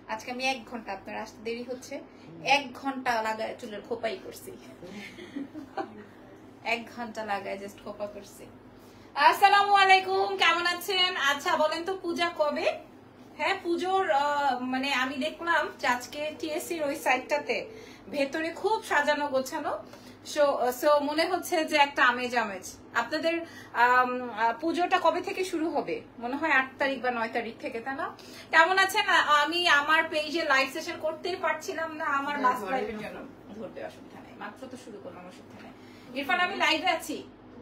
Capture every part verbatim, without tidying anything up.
আজকে আমি এক ঘন্টা, আপনার আসতে দেরি হচ্ছে, এক ঘন্টা লাগায় চুলের খোপাই করছি, এক ঘন্টা লাগায় জাস্ট খোপা করছি। আসসালামু আলাইকুম, কেমন আছেন? আচ্ছা বলেন তো পূজা কবে? হ্যাঁ পুজোর মানে আমি দেখলাম আজকে টিএসসির ওই সাইটটাতে ভেতরে খুব সাজানো গোছানো, সো সো মনে হচ্ছে যে একটা আমেজ আমেজ। আপনাদের পুজোটা কবে থেকে শুরু হবে? মনে হয় আট তারিখ বা নয় তারিখ থেকে, তাই না? কেমন আছেন? আমি আমার পেজে লাইভ সেশন করতেই পারছিলাম না আমার লাস্ট লাইভের জন্য। ধরতে অসুবিধা নেই, মাত্র তো শুরু করলাম, অসুবিধা নেই। ইরফান আমি লাইভে আছি।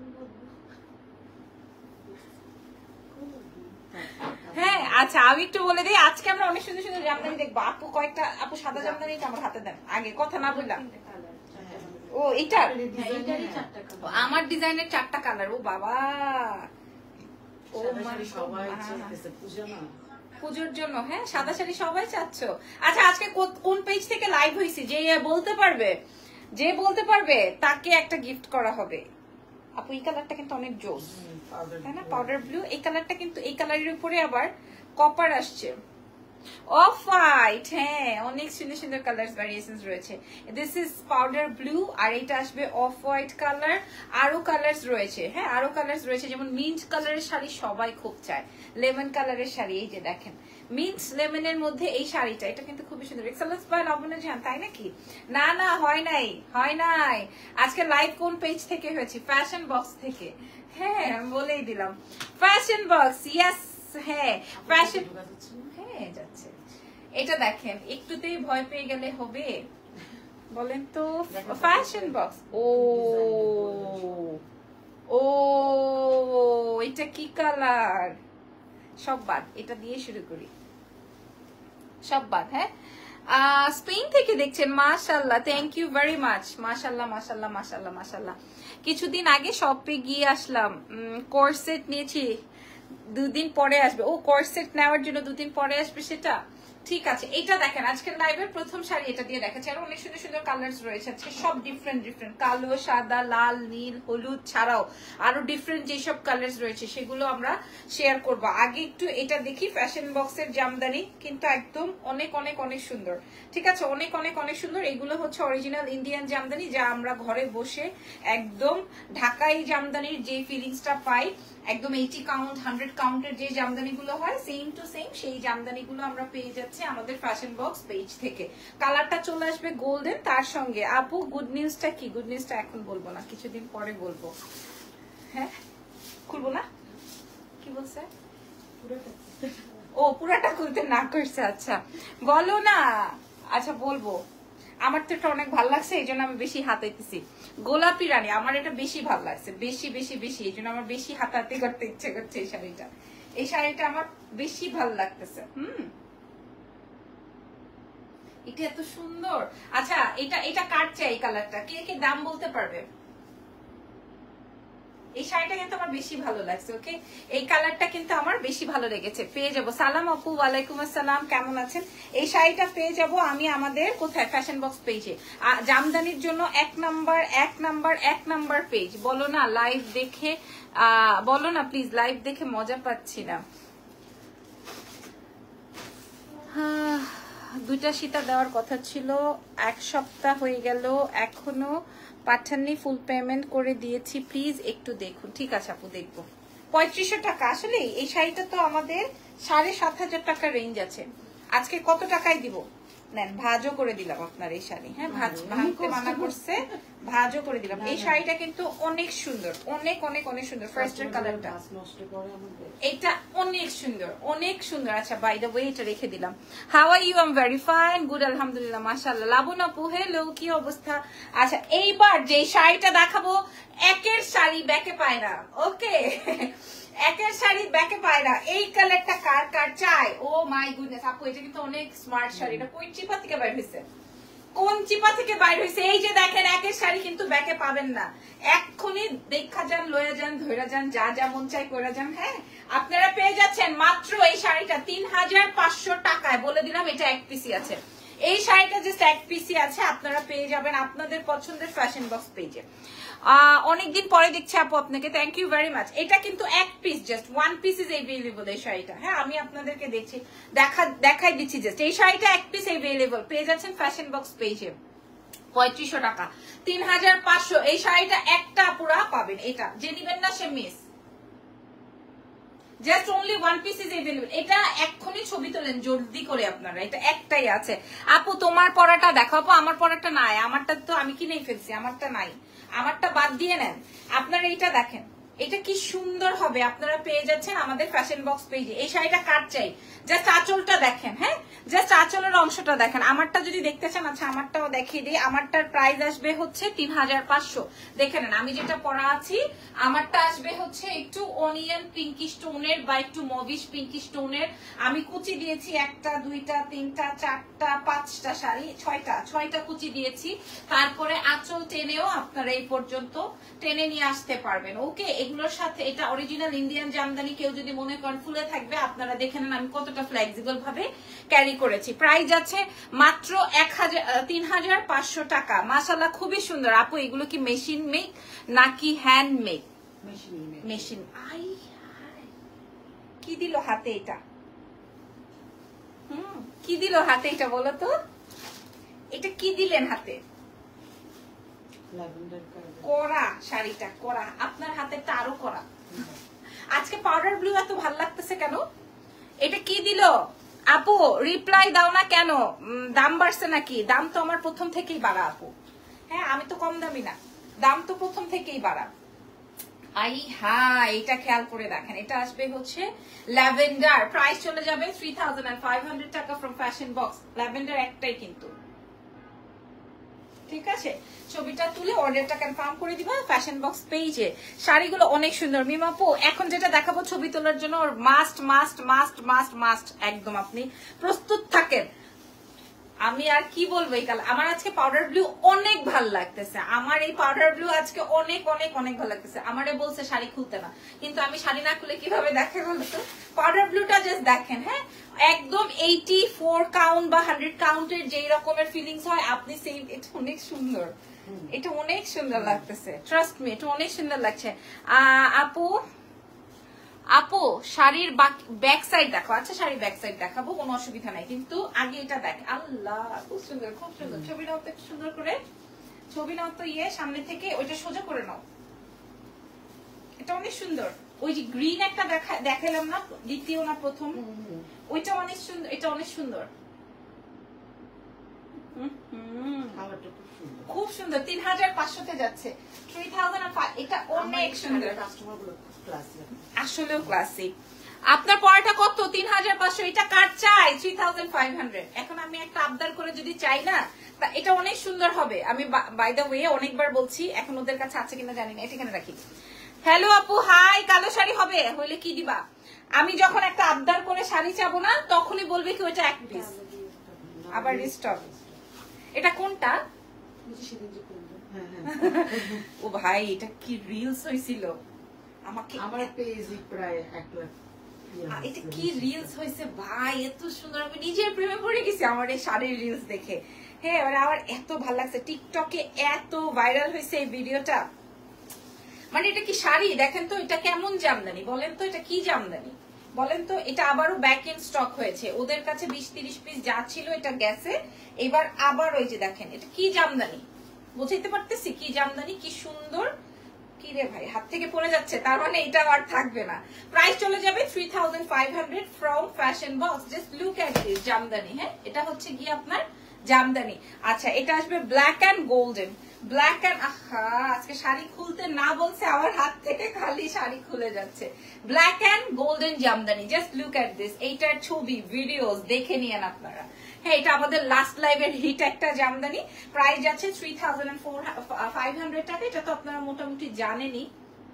হ্যাঁ আচ্ছা আমি একটু বলে দিই, আজকে আমরা অনেক সুন্দর সুন্দর জামদানি দেখবো। আপু কয়েকটা, আপু সাদা জামদানি আমার হাতে দেন আগে, কথা না বললাম। ও এটা আমার ডিজাইনের চারটা কালার। ও বাবা, ও পুজোর জন্য। হ্যাঁ সাদা শাড়ি সবাই চাচ্ছ। আচ্ছা আজকে কোন পেজ থেকে লাইভ হয়েছে যে বলতে পারবে, যে বলতে পারবে তাকে একটা গিফট করা হবে। আপু এই কালারটা কিন্তু অনেক জোস, তাই না? Powder blue. এই কালারটা কিন্তু এই কালারের উপরে আবার কপার আসছে, অফ হোয়াইট। হ্যাঁ অনেক সুন্দর সুন্দর কালার ভ্যারিয়েশনস রয়েছে। দিস ইজ পাউডার ব্লু, আর এটা আসবে অফ হোয়াইট কালার। আরো কালার্স রয়েছে, হ্যাঁ আরো কালার্স রয়েছে, যেমন মিন্ট কালারের শাড়ি সবাই খুব চায়, লেমন কালারের শাড়ি। এই যে দেখেন মিন্ট লেমনের মধ্যে এই শাড়িটা, এটা কিন্তু খুবই সুন্দর। এক্সেলেন্স বাই লাবণ্য জান, তাই নাকি? না না হয় নাই, হয় নাই। আজকে লাইভ কোন পেজ থেকে হয়েছে? ফ্যাশন বক্স থেকে। হ্যাঁ বলেই দিলাম, ফ্যাশন বক্স। ইয়েস হ্যাঁ ফ্যাশন, হ্যাঁ যাচ্ছে। এটা দেখেন একটুতেই ভয় পেয়ে গেলে হবে? বলেন তো ফ্যাশন বক্স। ও ও এটা কি কালার? সব বাদ, এটা দিয়ে শুরু করি, সব বাদ। হ্যাঁ স্পেন থেকে দেখছেন, মাশাআল্লাহ, থ্যাংক ইউ ভেরি মাচ। মাশাআল্লাহ মাশাআল্লাহ মাশাআল্লাহ মাশাআল্লাহ। কিছুদিন আগে শপে গিয়ে আসলাম, কোর্সেট নিয়েছি, দুদিন পরে আসবে। ও কোর্সেট নেওয়ার জন্য দুদিন পরে আসবে, সেটা ঠিক আছে। এটা দেখেন আজকের লাইভের প্রথম শাড়ি, এটা দিয়ে দেখাচ্ছি। আর অনেক সুন্দর সুন্দর কালার্স রয়েছে আজকে, সব ডিফারেন্ট ডিফারেন্ট, কালো সাদা লাল নীল হলুদ ছাড়াও আরো ডিফারেন্ট যেসব কালার্স রয়েছে সেগুলো আমরা শেয়ার করব। আগে একটু এটা দেখি, ফ্যাশন বক্সের জামদানি কিন্তু একদম অনেক অনেক অনেক সুন্দর, ঠিক আছে? অনেক অনেক অনেক সুন্দর। এগুলো হচ্ছে অরিজিনাল ইন্ডিয়ান জামদানি, যা আমরা ঘরে বসে একদম ঢাকাই জামদানির যে ফিলিংসটা পাই, একদম এইটি কাউন্ট হান্ড্রেড কাউন্টের যে জামদানি গুলো হয় সেম টু সেম, সেই জামদানি গুলো আমরা পেয়ে যাচ্ছি আমাদের ফ্যাশন বক্স পেজ থেকে। কালারটা চলে আসবে গোল্ডেন, তার সঙ্গে আপু গুড নিউজটা কি? গুড নিউজটা এখন বলবো না, কিছুদিন পরে বলবো। হ্যাঁ খুলবো না, কি বলছে? ও পুরাটা খুলতে না করছে, আচ্ছা বলো না। আচ্ছা বলবো, আমার তো এটা অনেক ভালো লাগছে, এই জন্য আমি বেশি হাতাইতেছি। গোলাপি রানী আমার এটা বেশি ভালো লাগছে, বেশি বেশি বেশি, এই জন্য আমার বেশি হাতাতে করতে ইচ্ছে করছে এই শাড়িটা। এই শাড়িটা আমার বেশি ভালো লাগতেছে। হুম এটা এত সুন্দর। আচ্ছা এটা এটা কার চাই? এই কালারটা কে কে দাম বলতে পারবে? এই শাড়িটা কিন্তু আমার বেশি ভালো লাগছে। ওকে এই কালারটা কিন্তু আমার বেশি ভালো লেগেছে। পেয়ে যাবো। সালাম আপু, ওয়ালাইকুম আসসালাম, কেমন আছেন? এই শাড়িটা পেয়ে যাব আমি আমাদের কোথায়? ফ্যাশন বক্স পেজে। জামদানির জন্য এক নাম্বার এক নাম্বার এক নাম্বার পেজ। বলো না লাইভ দেখে, আহ বলো না প্লিজ, লাইভ দেখে মজা পাচ্ছি না। দুইটা সীতা দেওয়ার কথা ছিল, এক সপ্তাহ হয়ে গেল এখনো পাঠাননি, ফুল পেমেন্ট করে দিয়েছি, প্লিজ একটু দেখুন। ঠিক আছে আপু দেখবো। পঁয়ত্রিশশো টাকা। আসলে এই শাড়িটা তো আমাদের সাড়ে সাত হাজার টাকার রেঞ্জ আছে। আজকে কত টাকায় দিব? নেন ভাজও করে দিলাম আপনার এই শাড়ি। হ্যাঁ ভাজ ভাঙতে মানা করছে, ভাজও করে দিলাম। এই শাড়িটা কিন্তু অনেক সুন্দর, অনেক অনেক অনেক সুন্দর। ফার্স্ট এর কালারটা এটা অনেক সুন্দর, অনেক সুন্দর। আচ্ছা বাই দ্য ওয়ে এটা রেখে দিলাম। How are you? I am very fine, good, আলহামদুলিল্লাহ, মাশাআল্লাহ। লাবণ আপু হ্যালো, কি অবস্থা? আচ্ছা এইবার যে শাড়িটা দেখাবো, একের শাড়ি ব্যাকে পায় না। ওকে একের শাড়ি ব্যাকে পায় না। এই কালারটা কার কার চাই? ও মাই গুডনেস আপু, এটা কিন্তু অনেক স্মার্ট শাড়ি। এটা কোন চিপা থেকে বাইর হয়েছে? কোন চিপা থেকে বাইর হয়েছে? এই যে দেখেন একের শাড়ি কিন্তু ব্যাকে পাবেন না। এক্ষুনি দেখা যান, লয়ে যান, ধরে যান, যা যা মন চাই করে যান। হ্যাঁ আপনারা পেয়ে যাচ্ছেন মাত্র এই শাড়িটা তিন হাজার পাঁচশো টাকায়। বলে দিলাম এটা এক পিসি আছে। এই শাড়িটা জাস্ট এক পিসি আছে, আপনারা পেয়ে যাবেন আপনাদের পছন্দের ফ্যাশন বক্স পেজে। অনেকদিন পরে দেখছি আপু আপনাকে, থ্যাংক ইউ ভেরি মাচ। এটা কিন্তু এক piece, just one piece is available এই শাড়িটা। হ্যাঁ আমি আপনাদেরকে দেখছি দেখা দেখাই দিচ্ছি জাস্ট, এই শাড়িটা এক পিস এভেলেবল পেয়ে যাচ্ছেন ফ্যাশন বক্স পেজে পঁয়ত্রিশশো টাকা, তিন হাজার পাঁচশো। এই শাড়িটা একটা পুরা পাবেন, এটা যে নিবেন না সে miss, just only one piece is available. এটা এক্ষুনি ছবি তোলেন জলদি করে আপনারা, এটা একটাই আছে। আপু তোমার পরাটা দেখো, আপু আমার পরাটা নাই, আমারটা তো আমি কিনেই ফেলছি, আমারটা নাই, আমারটা বাদ দিয়ে নেন। আপনারা এইটা দেখেন, এটা কি সুন্দর হবে, আপনারা পেয়ে যাচ্ছেন আমাদের ফ্যাশন বক্স পেজে। এই শাড়িটা কাট চাই, জাস্ট আঁচলটা দেখেন, হ্যাঁ জাস্ট আঁচলের অংশটা দেখেন। আমারটা যদি দেখতে চান, আচ্ছা আমারটাও দেখিয়ে দিই। আমারটার প্রাইস আসবে হচ্ছে তিন হাজার পাঁচশো। দেখে নেন আমি যেটা পরা আছি, আমারটা আসবে হচ্ছে একটু অনিয়ন পিঙ্কিশ টোনের বা একটু মভিশ পিঙ্কিশ টোনের। আমি কুচি দিয়েছি একটা দুইটা তিনটা চারটা পাঁচটা শাড়ি, ছয়টা ছয়টা কুচি দিয়েছি। তারপরে আঁচল টেনেও আপনারা এই পর্যন্ত টেনে নিয়ে আসতে পারবেন। ওকে, এগুলোর সাথে এটা অরিজিনাল ইন্ডিয়ান জামদানি। কেউ যদি মনে করেন ফুলে থাকবে, আপনারা দেখে নেন আমি কতটা ফ্লেক্সিবল ভাবে ক্যারি করেছি। প্রাইস আছে মাত্র এক হাজার তিন হাজার পাঁচশো টাকা। মাশাআল্লাহ খুবই সুন্দর। আপু এগুলো কি মেশিন মেক নাকি হ্যান্ড মেক? মেশিন। আই কি দিল হাতে এটা, হুম কি দিল হাতে এটা বলো তো, এটা কি দিলেন হাতে? করা শাড়িটা করা, আপনার হাতেরটা আরো করা। আজকে পাউডার ব্লু এত ভালো লাগতেছে কেন? এটা কি দিল আপু? রিপ্লাই দাও না কেন? দাম বাড়ছে নাকি? দাম তো আমার প্রথম থেকেই বাড়া আপু। হ্যাঁ আমি তো কম দামি না, দাম তো প্রথম থেকেই বাড়া। আই হ্যাঁ এটা খেয়াল করে দেখেন, এটা আসবে হচ্ছে ল্যাভেন্ডার। প্রাইস চলে যাবে থ্রি থাউজেন্ড ফাইভ হান্ড্রেড টাকা ফ্রম ফ্যাশন বক্স। ল্যাভেন্ডার একটাই কিন্তু, ঠিক আছে? ছবিটা তুলে অর্ডারটা কনফার্ম করে দিবা ফ্যাশন বক্স পেজে। শাড়িগুলো অনেক সুন্দর। মিমাপু এখন যেটা দেখাবো ছবি তোলার জন্য must must must must must একদম আপনি প্রস্তুত থাকেন। আমি আর কি বলবো, এই কালার আমার আজকে পাউডার ব্লু অনেক ভাল লাগতেছে। আমার এই পাউডার ব্লু আজকে অনেক অনেক অনেক ভালো লাগতেছে। আমারে বলছে শাড়ি খুলতে না, কিন্তু আমি শাড়ি না খুলে কিভাবে দেখে বলতো? পাউডার ব্লুটা জাস্ট দেখেন, হ্যাঁ একদম এইটি ফোর কাউন্ট বা হান্ড্রেড কাউন্টের যেই রকমের ফিলিংস হয় আপনি সেই, এটা অনেক সুন্দর, এটা অনেক সুন্দর লাগতেছে, ট্রাস্ট মি এটা অনেক সুন্দর লাগছে। আহ আপু আপু শাড়ির ব্যাক সাইড দেখো। আচ্ছা শাড়ির ব্যাক সাইড দেখাবো, কোনো অসুবিধা নাই, কিন্তু আগে এটা দেখ। আল্লাহ খুব সুন্দর, খুব সুন্দর। ছবি নাও তো একটু সুন্দর করে, ছবি নাও তো ইয়ে সামনে থেকে, ওইটা সোজা করে নাও। এটা অনেক সুন্দর। ওই যে গ্রিন একটা দেখা দেখালাম না, দ্বিতীয় না প্রথম, ওইটা অনেক সুন্দর, এটা অনেক সুন্দর, খুব সুন্দর। তিন হাজার পাঁচশোতে যাচ্ছে, থ্রি থাউজেন্ড। এটা অনেক সুন্দর, আসলেও ক্লাসিক। আপনার পড়াটা কত? তিন হাজার পাঁচশো। এটা কার চাই? Three thousand five hundred. এখন আমি একটা আবদার করে যদি চাই না, তা এটা অনেক সুন্দর হবে। আমি বাই দ্য ওয়ে অনেকবার বলছি, এখন ওদের কাছে আছে কিনা জানি না, এটা এখানে রাখি। হ্যালো আপু হাই, কালো শাড়ি হবে হইলে কি দিবা? আমি যখন একটা আবদার করে শাড়ি চাবো না, তখনই বলবে কি ওইটা এক পিস, আবার রিস্টক। এটা কোনটা? ও ভাই এটা কি রিলস হয়েছিল আমাকে, আমার পেজে প্রায় এক লাখ। এটা কি রিলস হয়েছে ভাই, এত সুন্দর। আমি নিজের প্রেমে পড়ে গেছি আমার এই শাড়ির রিলস দেখে। হ্যাঁ মানে আমার এত ভালো লাগছে, টিকটকে এত ভাইরাল হয়েছে এই ভিডিওটা। মানে এটা কি শাড়ি দেখেন তো, এটা কেমন জামদানি বলেন তো, এটা কি জামদানি বলেন তো? এটা আবারও ব্যাক এন্ড স্টক হয়েছে, ওদের কাছে বিশ তিরিশ পিস যা ছিল এটা গেছে, এবার আবার ওই যে দেখেন এটা কি জামদানি, বুঝাইতে পারতেছি কি জামদানি, কি সুন্দর। কি রে ভাই হাত থেকে পড়ে যাচ্ছে, তার মানে এটা আর থাকবে না। প্রাইস চলে যাবে three thousand five hundred from fashion box. Just look at this jamdani. হ্যাঁ এটা হচ্ছে কি আপনার জামদানি। আচ্ছা এটা আসবে black and golden, black and আহা আজকে শাড়ি খুলতে না বলছে, আমার হাত থেকে খালি শাড়ি খুলে যাচ্ছে। Black and golden jamdani, just look at this. এইটার ছবি ভিডিওস দেখে নিয়েন আপনারা। হ্যাঁ এটা আমাদের লাস্ট লাইভের হিট একটা জামদানি। প্রাইস যাচ্ছে three thousand four five hundred টাকা। এটা তো আপনারা মোটামুটি জানেনই।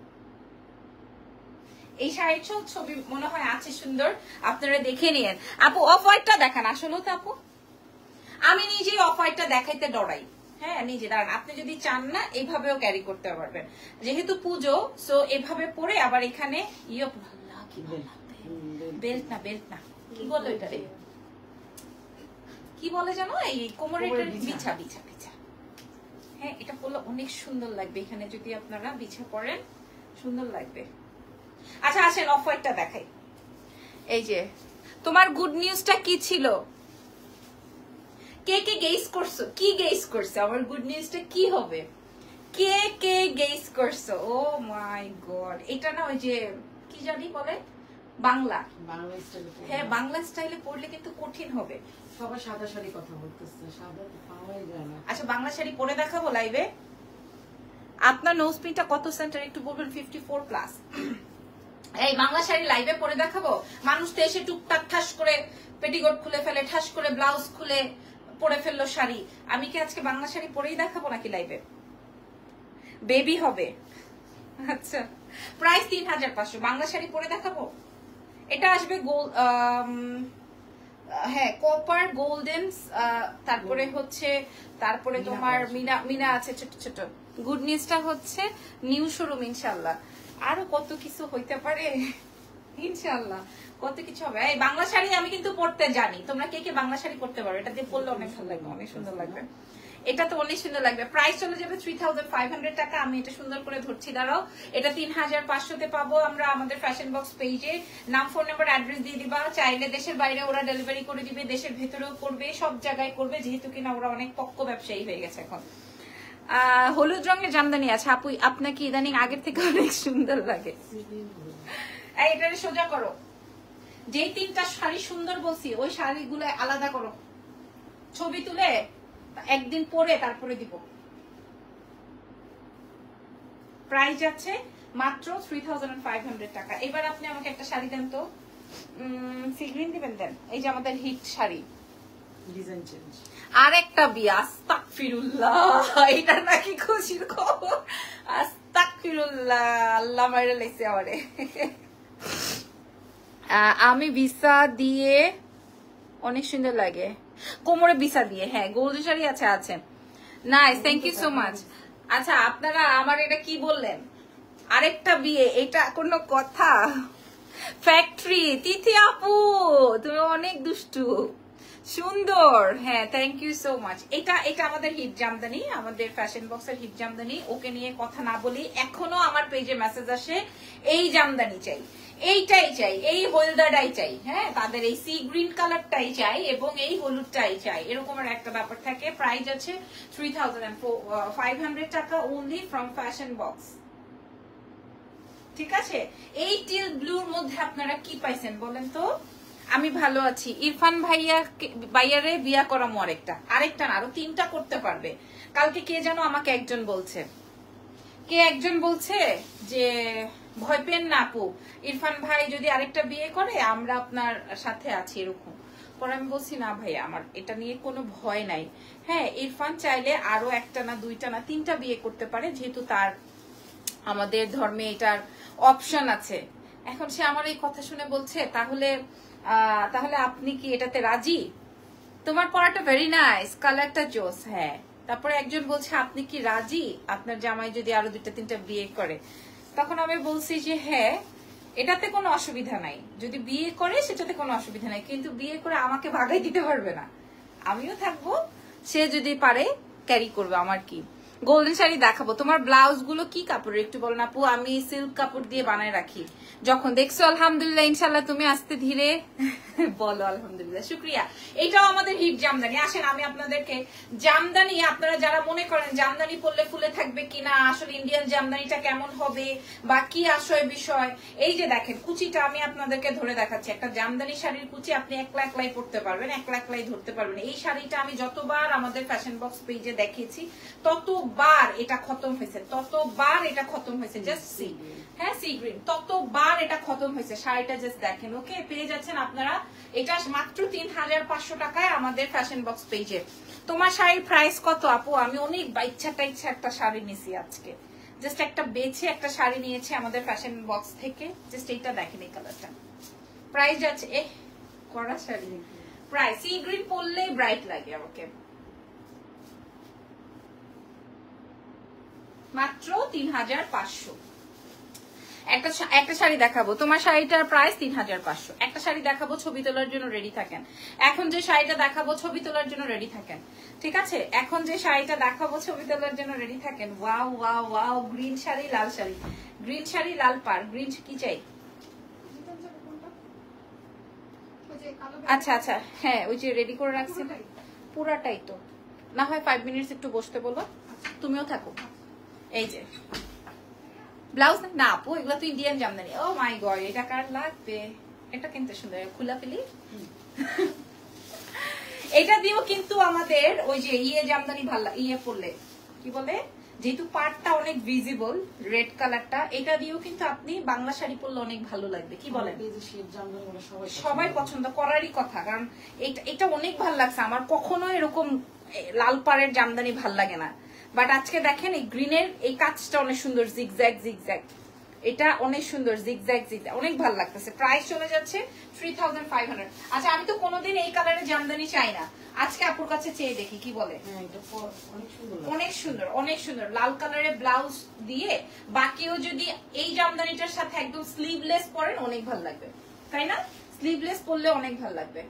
এই শাড়ির ছবি মনে হয় আছে সুন্দর, আপনারা দেখে নিয়েন। আপু অফ হোয়াইটটা দেখান। আসলে তো আপু আমি নিজেই অফ হোয়াইটটা দেখাইতে ডরাই। হ্যাঁ নিজে দাঁড়ান, আপনি যদি চান না এইভাবেও ক্যারি করতে পারবেন, যেহেতু পুজো সো এভাবে পরে আবার এখানে ইয়ে বেল্ট না, বেল্ট না কি বলো এটা রে, কি বলে জানো, এই কোমরের বিছা বিছা বিছা। হ্যাঁ, এটা পরলে অনেক সুন্দর লাগবে, এখানে যদি আপনারা বিছা পরেন সুন্দর লাগবে। আচ্ছা আসেন অফ হোয়াইটটা দেখাই। এই যে তোমার গুড নিউজটা কি ছিল, কে কে গেস করছো, কি গেস করছো আমার গুড নিউজটা কি হবে, কে কে গেস করছো? ও মাই গড, এটা না ওই যে কি জানি বলে বাংলা, বাংলা স্টাইলে। হ্যাঁ বাংলা স্টাইলে পড়লে কিন্তু কঠিন হবে। সবাই সাদা শাড়ি কথা বলতেছে, সাদা তো পাওয়াই যায় না। আচ্ছা বাংলা শাড়ি পরে দেখাবো লাইভে। আপনার নোজ পিনটা কত সেন্টার একটু বলবেন? Fifty four plus. এই বাংলা শাড়ি লাইভে পরে দেখাবো। মানুষ তো এসে টুকটাক ঠাস করে পেটিকোট খুলে ফেলে, ঠাস করে ব্লাউজ খুলে পরে ফেললো শাড়ি। আমি কি আজকে বাংলা শাড়ি পরেই দেখাবো নাকি লাইভে? বেবি হবে। আচ্ছা প্রাইস তিন হাজার পাঁচশো, বাংলা শাড়ি পরে দেখাবো। এটা আসবে গোল্ড, হ্যাঁ কপার গোল্ডেন, তারপরে হচ্ছে তারপরে তোমার মিনা মিনা আছে ছোট ছোট। গুড নিউজটা হচ্ছে নিউ শোরুম ইনশাল্লাহ, আরো কত কিছু হইতে পারে ইনশাল্লাহ, কত কিছু হবে। এই বাংলা শাড়ি আমি কিন্তু পরতে জানি, তোমরা কে কে বাংলা শাড়ি পরতে পারো? এটা দিয়ে পরলে অনেক ভালো লাগবে, অনেক সুন্দর লাগবে, এটা তো অনেক সুন্দর লাগবে। প্রাইস চলে যাবে থ্রি থাউজেন্ড ফাইভ হান্ড্রেড টাকা। আমি এটা সুন্দর করে ধরছি, দাঁড়াও। এটা তিন হাজার পাঁচশোতে পাবো আমরা আমাদের ফ্যাশন বক্স পেজে। নাম, ফোন নাম্বার, অ্যাড্রেস দিয়ে দিবা। চাইলে দেশের বাইরে ওরা ডেলিভারি করে দিবে, দেশের ভেতরেও করবে, সব জায়গায় করবে, যেহেতু কিনা ওরা অনেক পক্ক ব্যবসায়ী হয়ে গেছে এখন। আহ হলুদ রঙের জামদানি আছে আপু, আপনাকে ইদানিং আগের থেকে অনেক সুন্দর লাগে। এই এটা সোজা করো, যেই তিনটা শাড়ি সুন্দর বলছি ওই শাড়িগুলো আলাদা করো, ছবি তুলে একদিন পরে তারপরে দিব। প্রাইস আছে মাত্র থ্রি থাউজেন্ড ফাইভ হান্ড্রেড টাকা। এবার আপনি আমাকে একটা শাড়ি দেন তো, সি গ্রিন দিবেন দেন। এই যে আমাদের হিট শাড়ি, ডিজাইন চেঞ্জ। আর একটা বিয়ে, আস্তাগফিরুল্লাহ, এটা নাকি খুশির খবর? আস্তাগফিরুল্লাহ, আল্লাহ মাইরা লাইছে আমারে। আমি ভিসা দিয়ে অনেক সুন্দর লাগে, কোমরে ভিসা দিয়ে। হ্যাঁ গোল্ডেন শাড়ি আছে আছে, nice, thank you so much. আচ্ছা আপনারা আমার এটা কি বললেন, আরেকটা বিয়ে, এটা কোনো কথা? ফ্যাক্টরি তিথি আপু তুমি অনেক দুষ্টু, সুন্দর। হ্যাঁ থ্যাংক ইউ সো মাচ। এটা এটা আমাদের হিট জামদানি, আমাদের ফ্যাশন বক্সের হিট জামদানি। ওকে নিয়ে কথা না বলি, এখনো আমার পেজে মেসেজ আসে এই জামদানি চাই, এইটাই চাই, এই হলদাটাই চাই। হ্যাঁ তাদের এই সি গ্রিন কালারটাই চাই এবং এই হলুদটাই চাই, এরকম একটা ব্যাপার থাকে। প্রাইস আছে থ্রি থাউজেন্ড ফাইভ হান্ড্রেড টাকা ওনলি ফ্রম ফ্যাশন বক্স। ঠিক আছে, এই টিল ব্লুর মধ্যে আপনারা কি পাইছেন বলেন তো? আমি ভালো আছি। ইরফান ভাইয়া ভাইয়ারে বিয়া করামো আরেকটা, আরেকটা না আরো তিনটা করতে পারবে। কালকে কে যেন আমাকে একজন বলছে, কে একজন বলছে যে ভয় পেন না আপু, ইরফান ভাই যদি আরেকটা বিয়ে করে আমরা আপনার সাথে আছি, এরকম। পরে আমি বলছি না ভাই আমার এটা নিয়ে কোনো ভয় নাই। হ্যাঁ ইরফান চাইলে আরো একটা না দুইটা না তিনটা বিয়ে করতে পারে, যেহেতু তার আমাদের ধর্মে এটার অপশন আছে। এখন সে আমার এই কথা শুনে বলছে তাহলে আহ তাহলে আপনি কি এটাতে রাজি? তোমার পরাটা ভেরি নাইস, কালারটা জোস। হ্যাঁ তারপরে একজন বলছে আপনি কি রাজি আপনার জামাই যদি আরো দুইটা তিনটা বিয়ে করে? তখন আমি বলছি যে হ্যাঁ এটাতে কোনো অসুবিধা নাই, যদি বিয়ে করে সেটাতে কোনো অসুবিধা নাই, কিন্তু বিয়ে করে আমাকে ভাগাই দিতে পারবে না, আমিও থাকবো, সে যদি পারে ক্যারি করবে, আমার কি। গোল্ডেন শাড়ি দেখাবো। তোমার ব্লাউজ গুলো কি কাপড়ের একটু বলো না আপু? আমি সিল্ক কাপড় দিয়ে বানায় রাখি। যখন দেখছো আলহামদুলিল্লাহ, ইনশাল্লাহ তুমি আস্তে ধীরে বলো আলহামদুলিল্লাহ, শুক্রিয়া। এটাও আমাদের হিট জামদানি। আসেন আমি আপনাদেরকে জামদানি, আপনারা যারা মনে করেন জামদানি পরলে ফুলে থাকবে কিনা, আসলে ইন্ডিয়ান জামদানিটা কেমন হবে বা কি আসয় বিষয়, এই যে দেখেন কুচিটা আমি আপনাদেরকে ধরে দেখাচ্ছি। একটা জামদানি শাড়ির কুচি আপনি একলা একলাই পরতে পারবেন, একলা একলাই ধরতে পারবেন। এই শাড়িটা আমি যতবার আমাদের ফ্যাশন বক্স পেজে দেখিয়েছি ততবার এটা খতম হয়েছে, ততবার এটা খতম হয়েছে। জাস্ট সি, হ্যাঁ সি গ্রিন, ততবার এটা খতম হয়েছে। শাড়িটা জাস্ট দেখেন। ওকে পেয়ে যাচ্ছেন আপনারা, এটা মাত্র তিন হাজার পাঁচশো টাকায় আমাদের ফ্যাশন বক্স পেজে। তোমার শাড়ির প্রাইস কত আপু? আমি অনেক ইচ্ছাটা ইচ্ছা একটা শাড়ি নিয়েছি আজকে, জাস্ট একটা বেছে একটা শাড়ি নিয়েছি আমাদের ফ্যাশন বক্স থেকে। জাস্ট এইটা দেখেন, এই কালারটা। প্রাইস যাচ্ছে এ কড়া শাড়ি, প্রাইস সি গ্রিন পরলে ব্রাইট লাগে আমাকে। মাত্র তিন হাজার পাঁচশো। একটা একটা শাড়ি দেখাবো, তোমার শাড়িটার প্রাইস তিন হাজার পাঁচশো। একটা শাড়ি দেখাবো, ছবি তোলার জন্য রেডি থাকেন। এখন যে শাড়িটা দেখাবো ছবি তোলার জন্য রেডি থাকেন, ঠিক আছে? এখন যে শাড়িটা দেখাবো ছবি তোলার জন্য রেডি থাকেন। Wow wow wow, green sari লাল শাড়ি, গ্রিন শাড়ি লাল পাড়। গ্রিন কি চাই? আচ্ছা আচ্ছা, হ্যাঁ ওই যে রেডি করে রাখছি পুরাটাই তো না হয় ফাইভ মিনিটস একটু বসতে বলো, তুমিও থাকো। এই যে ব্লাউজ না আপু, এগুলো তো Indian jamdani. Oh my God, এটা কার লাগবে? এটা কিন্তু সুন্দর, খোলা ফেলি। এটা দিয়েও কিন্তু আমাদের ওই যে ইয়ে জামদানি ভালো, ইয়ে পরলে কি বলে, যেহেতু পাটটা অনেক ভিজিবল রেড কালারটা, এটা দিয়েও কিন্তু আপনি বাংলা শাড়ি পরলে অনেক ভালো লাগবে। কি বলেন? সবাই পছন্দ করারই কথা, কারণ এটা এটা অনেক ভালো লাগছে আমার। কখনো এরকম লাল পাড়ের জামদানি ভাল লাগে না, বাট আজকে দেখেন এই গ্রিনের এই কাজটা অনেক সুন্দর, জিগজ্যাগ জিগজ্যাগ, এটা অনেক সুন্দর জিগজ্যাগ জিগজ্যাগ, অনেক ভালো লাগতেছে। প্রাইস চলে যাচ্ছে থ্রি থাউজেন্ড ফাইভ হান্ড্রেড। আচ্ছা আমি তো কোনোদিন এই কালারের জামদানি চাই না, আজকে আপুর কাছে চেয়ে দেখি কি বলে। অনেক সুন্দর, অনেক সুন্দর লাল কালারের ব্লাউজ দিয়ে, বাকিও যদি এই জামদানিটার সাথে একদম স্লিভলেস পরেন অনেক ভালো লাগবে, তাই না? স্লিভলেস পরলে অনেক ভালো লাগবে।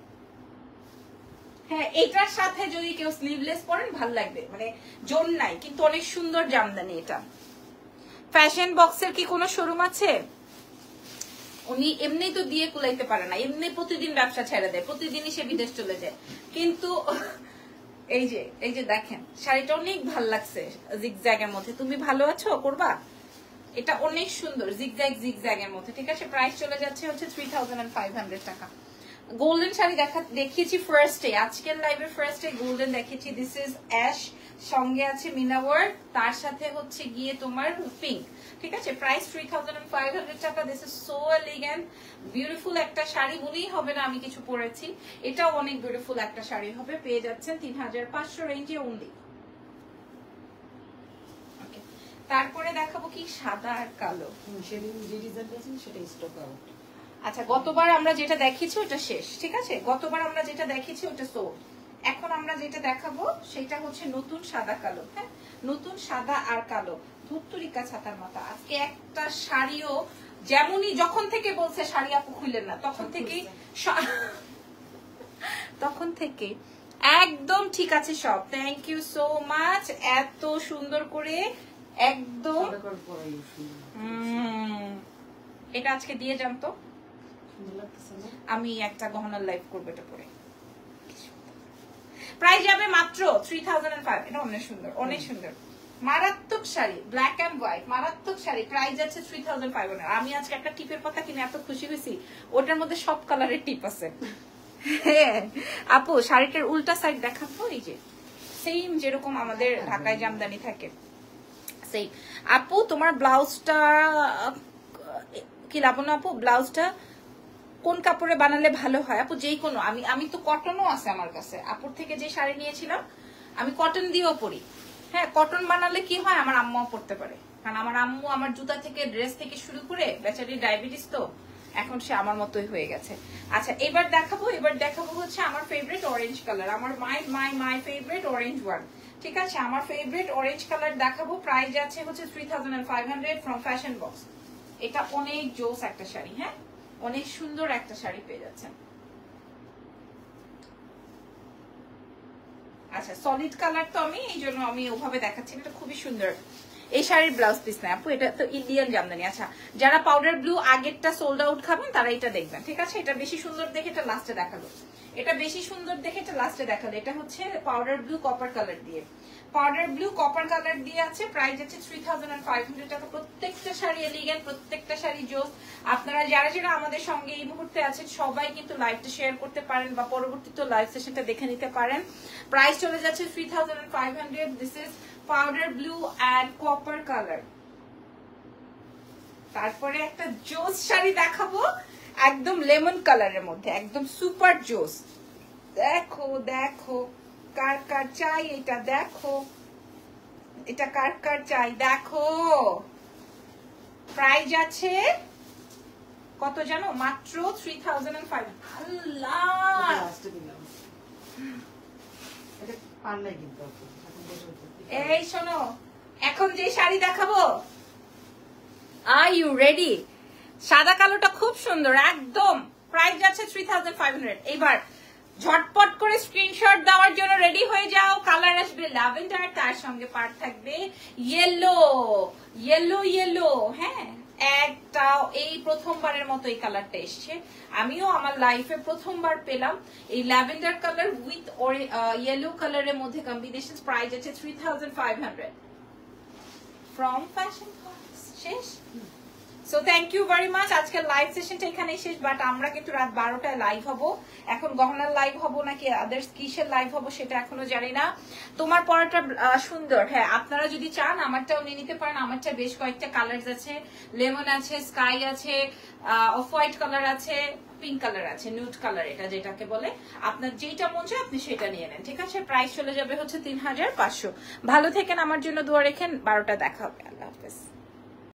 হ্যাঁ এটার সাথে যদি কেউ স্লিভলেস পরেন ভালো লাগবে, মানে জোন নাই, কিন্তু অনেক সুন্দর জামদানি এটা। ফ্যাশন বক্সের কি কোনো শোরুম আছে? উনি এমনি তো দিয়ে কুলাইতে পারে না, এমনি প্রতিদিন ব্যবসা ছেড়ে দেয়, প্রতিদিনই সে বিদেশ চলে যায়। কিন্তু এই যে এই যে দেখেন শাড়িটা অনেক ভালো লাগছে জিগজ্যাগের মধ্যে। তুমি ভালো আছো করবা? এটা অনেক সুন্দর জিগজ্যাগ জিগজ্যাগের মধ্যে, ঠিক আছে? প্রাইস চলে যাচ্ছে হচ্ছে থ্রি থাউজেন্ড ফাইভ হান্ড্রেড টাকা। গোল্ডেন শাড়ি দেখা দেখিয়েছি ফার্স্টে, আজকের লাইভের ফার্স্টে গোল্ডেন দেখিয়েছি। দিস ইজ অ্যাশ, সঙ্গে আছে মিনা ওয়ার্ক, তার সাথে হচ্ছে গিয়ে তোমার পিঙ্ক, ঠিক আছে? Price three thousand five hundred টাকা। This is so elegant beautiful একটা শাড়ি, বলেই হবে না আমি কিছু পরেছি। এটাও অনেক বিউটিফুল একটা শাড়ি হবে, পেয়ে যাচ্ছেন তিন হাজার পাঁচশো রেঞ্জে অনলি। তারপরে দেখাবো কি সাদা আর কালো। আচ্ছা গতবার আমরা যেটা দেখিয়েছি ওটা শেষ, ঠিক আছে? গতবার আমরা যেটা দেখিয়েছি ওটা সোল্ড। এখন আমরা যেটা দেখাবো সেটা হচ্ছে নতুন সাদা কালো। হ্যাঁ নতুন সাদা আর কালো, ধুত্তুরিকা ছাতার মাথা। আজকে একটা শাড়িও যেমনই, যখন থেকে বলছে শাড়ি আপু খুললেন না, তখন থেকেই তখন থেকে একদম ঠিক আছে সব। থ্যাংক ইউ সো মাচ, এত সুন্দর করে একদম। এটা আজকে দিয়ে যান তো, আমি একটা গহনার লাইভ করবো এটা পরে। প্রাইস যাবে মাত্র থ্রি থাউজেন্ড ফাইভ। এটা অনেক সুন্দর, অনেক সুন্দর মারাত্মক শাড়ি, ব্ল্যাক এন্ড হোয়াইট মারাত্মক শাড়ি। প্রাইস আছে থ্রি থাউজেন্ড ফাইভ হান্ড্রেড। আমি আজকে একটা টিপের পাতা কিনে এত খুশি হয়েছি, ওটার মধ্যে সব কালারের টিপ আছে। হ্যাঁ আপু শাড়িটার উল্টা সাইড দেখাবো, এই যে সেম যেরকম আমাদের ঢাকায় জামদানি থাকে সেই। আপু তোমার ব্লাউজটা কি লাবণ্য আপু, ব্লাউজটা কোন কাপড়ে বানালে ভালো হয়? আপু যেই কোনো, আমি আমি তো কটনও আছে আমার কাছে, আপুর থেকে যে শাড়ি নিয়েছিলাম আমি কটন দিয়েও পরি। হ্যাঁ কটন বানালে কি হয়, আমার আম্মাও পরতে পারে, কারণ আমার আম্মু আমার জুতা থেকে ড্রেস থেকে শুরু করে, বেচারি ডায়াবেটিস তো এখন সে আমার মতোই হয়ে গেছে। আচ্ছা এবার দেখাবো, এবার দেখাবো হচ্ছে আমার ফেভারিট অরেঞ্জ কালার, আমার my my my favourite orange one, ঠিক আছে? আমার ফেভারিট অরেঞ্জ কালার দেখাবো। প্রাইস আছে হচ্ছে three thousand five hundred from fashion box. এটা অনেক জোস একটা শাড়ি, হ্যাঁ অনেক সুন্দর একটা শাড়ি পেয়ে যাচ্ছেন। আচ্ছা সলিড কালার তো আমি এই জন্য আমি ওভাবে দেখাচ্ছি, এটা খুবই সুন্দর। এই শাড়ির ব্লাউজ পিস না আপু, এটা তো ইন্ডিয়ান জামদানি। আচ্ছা যারা পাউডার ব্লু আগেরটা সোল্ড আউট খাবেন তারা এটা দেখবেন, ঠিক আছে? এটা বেশি সুন্দর দেখে এটা লাস্টে দেখালো, এটা বেশি সুন্দর দেখে এটা লাস্টে দেখালো। এটা হচ্ছে পাউডার ব্লু কপার কালার দিয়ে, পাউডার ব্লু কপার কালার দিয়ে আছে। প্রাইস আছে থ্রি থাউজেন্ড ফাইভ হান্ড্রেড টাকা। প্রত্যেকটা শাড়ি এলিগেন্ট, প্রত্যেকটা শাড়ি জোস। আপনারা যারা যারা আমাদের সঙ্গে এই মুহূর্তে আছেন সবাই কিন্তু লাইভটা শেয়ার করতে পারেন বা পরবর্তীতে লাইভ সেশনটা দেখে নিতে পারেন। প্রাইস চলে যাচ্ছে three thousand five hundred. This is powder blue and copper colour. তারপরে একটা জোস শাড়ি দেখাবো একদম লেমন কালারের মধ্যে, একদম সুপার জোস। দেখো দেখো কার কার চাই এটা, দেখো এটা কার কার চাই, দেখো প্রাইস আছে কত জানো, মাত্র থ্রি থাউজেন্ড ফাইভ। এই শোনো এখন যে শাড়ি দেখাবো আর ইউ রেডি? সাদা কালোটা খুব সুন্দর একদম। প্রাইস যাচ্ছে থ্রি থাউজেন্ড ফাইভ হান্ড্রেড। এবার ঝটপট করে স্ক্রিনশট দেওয়ার জন্য রেডি হয়ে যাও। কালার আসবে ল্যাভেন্ডার, তার সঙ্গে পার্ট থাকবে ইয়েলো ইয়েলো ইয়েলো। হ্যাঁ, একটা এই প্রথমবারের মতো এই কালারটা এসছে। আমিও আমার লাইফে প্রথমবার পেলাম এই ল্যাভেন্ডার কালার উইথ ইয়েলো কালারের মধ্যে কম্বিনেশন। প্রাইস আছে three thousand five hundred from fashion শেষ। So thank you very much. আজকের লাইভ সেশনটা এখানেই শেষ, বাট আমরা কিন্তু রাত বারোটায় লাইভ হব। এখন গহনার লাইভ হব নাকি আদার্স কিসের লাইভ হব সেটা এখনো জানি না। তোমার পরাটা সুন্দর, হ্যাঁ আপনারা যদি চান আমারটাও নিয়ে নিতে পারেন। আমারটা বেশ কয়েকটা কালার আছে, লেমন আছে, স্কাই আছে, অফ হোয়াইট কালার আছে, পিঙ্ক কালার আছে, নিউড কালার এটা যেটাকে বলে। আপনার যেটা মন চায় আপনি সেটা নিয়ে নেন, ঠিক আছে? প্রাইস চলে যাবে হচ্ছে তিন হাজার পাঁচশো। ভালো থেকেন, আমার জন্য দোয়া রেখেন। বারোটা দেখা হবে। আল্লাহ হাফেজ।